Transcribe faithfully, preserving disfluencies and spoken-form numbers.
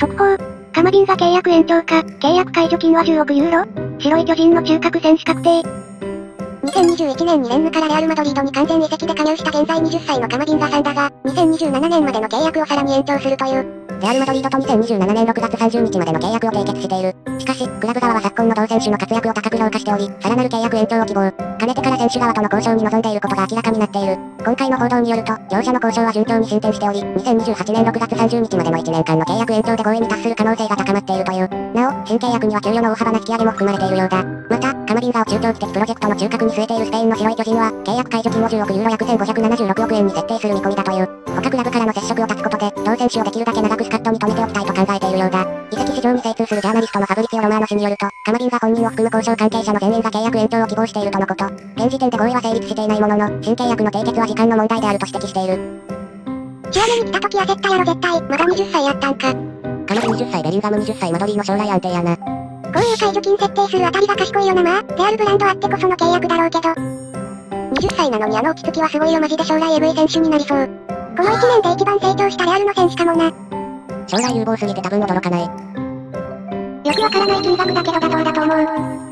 速報。カマビンガ契約延長か、契約解除金はじゅうおくユーロ。白い巨人の中核選手確定。 にせんにじゅういちねんにレンヌからレアルマドリードに完全移籍で加入した現在はたちのカマビンガさんだが、にせんにじゅうななねんまでの契約をさらに延長するという。レアルマドリードとにせんにじゅうななねんろくがつさんじゅうにちまでの契約を締結している。しかし、クラブ側は昨今の同選手の活躍を高く評価しており、さらなる契約延長を希望。かねてから選手側との交渉に臨んでいることが明らかになっている。今回の報道によると、両者の交渉は順調に進展しており、にせんにじゅうはちねんろくがつさんじゅうにちまでのいちねんかんの契約延長で合意に達する可能性が高まっているという。なお、新契約には給与の大幅な引き上げも含まれているようだ。また、カマビンガを中長期的プロジェクトの中核に据えているスペインの白い巨人は、契約解除金をじゅうおくユーロ約せんごひゃくななじゅうろくおくえんに設定する見込みだという。他クラブからの接触を断つことで、同選手をできるだけ長くスカットに留めておきたいと考えているようだ。移籍市場に精通するジャーナリストのファブリツィオ・ロマーノ氏によると、カマビンガ本人を含む交渉関係者の全員が契約延長を希望しているとのこと。現時点で合意は成立していないものの、新契約の締結は時間の問題であると指摘している。 チアメに来た時焦ったやろ絶対、まだにじゅっさいやったんか。 カマビにじゅっさいベリンガムにじゅっさいマドリーの将来安定やな。 こういう解除金設定するあたりが賢いよなまあ、レアルブランドあってこその契約だろうけど。にじゅっさいなのにあの落ち着きはすごいよマジで将来エブイ選手になりそう。このいちねんで一番成長したレアルの選手かもな。 将来有望すぎて多分驚かない。 よくわからない金額だけど妥当だと思う。